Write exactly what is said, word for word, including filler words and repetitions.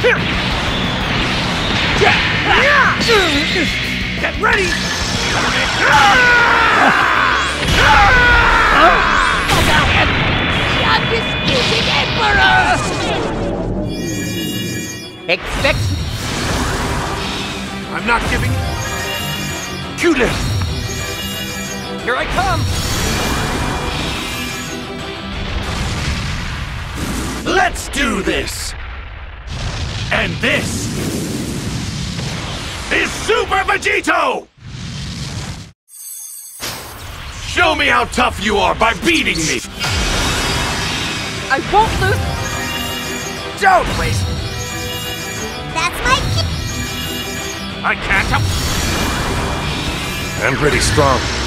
Get ready! The undisputed Emperor! Expect... I'm not giving... Kuda! Here I come! Let's do this! And this is Super Vegito! Show me how tough you are by beating me! I won't lose... Don't waste... That's my key. I can't... I'm pretty strong.